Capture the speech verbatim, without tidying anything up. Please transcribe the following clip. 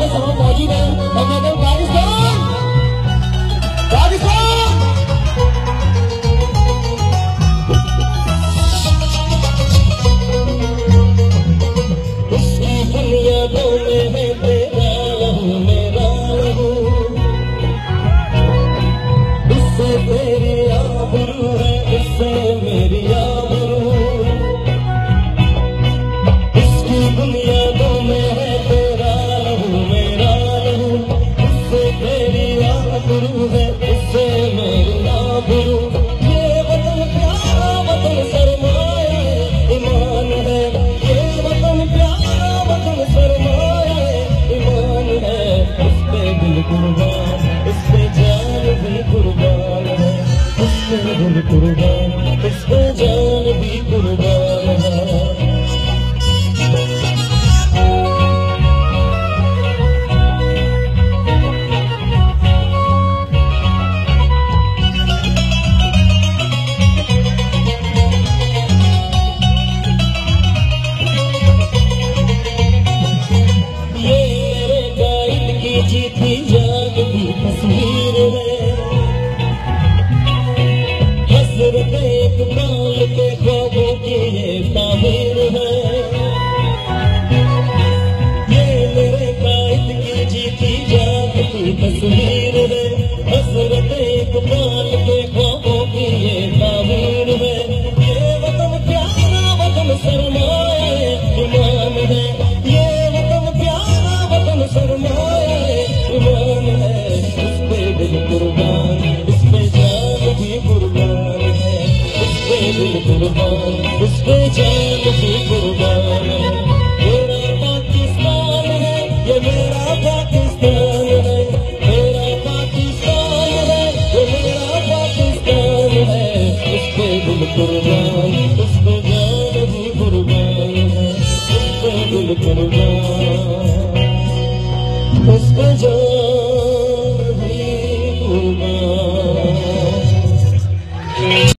सब मौजूद है। और मैं कहूँ पाकिस्तान, पाकिस्तान। उसकी बुनियादों में है तेरा लहू मेरा लहू, उससे तेरी आबरू है, उससे मेरी आबरू। उसकी बुनियादों में है तेरा लहू मेरा लहू, उससे तेरी आबरू है, उससे मेरी आबरू। ये वतन प्यारा वतन सरमाया ईमान है, ये वतन प्यारा वतन सरमाया ईमान है। उस पे दिल कुर्बान, उस पे जान भी कुर्बान है, उस पे दिल कुर्बान, उस पे जान भी कुर्बान है। जीती जागती तस्वीर है, हसरत एक काल के ख्वाबों की ये ताबीर है। ये मेरे कायद की जीती जागती तस्वीर है, हसरत एक काल के ख्वाबों की ये ताबीर है। ये वतन प्यारा वतन सरमाए ईमान है, ये वतन प्यारा वतन सरमाए ईमान है। उस पे दिल कुर्बान, उस पे जान भी कुर्बान है, उस पे दिल कुर्बान, उस पे जान भी कुर्बान है। मेरा पाकिस्तान है, ये मेरा पाकिस्तान है, मेरा पाकिस्तान है, ये मेरा पाकिस्तान है। उस पे दिल कुर्बान, उस पे जान भी कुर्बान है, उस पे दिल कुर्बान, उस पे जान भी कुर्बान।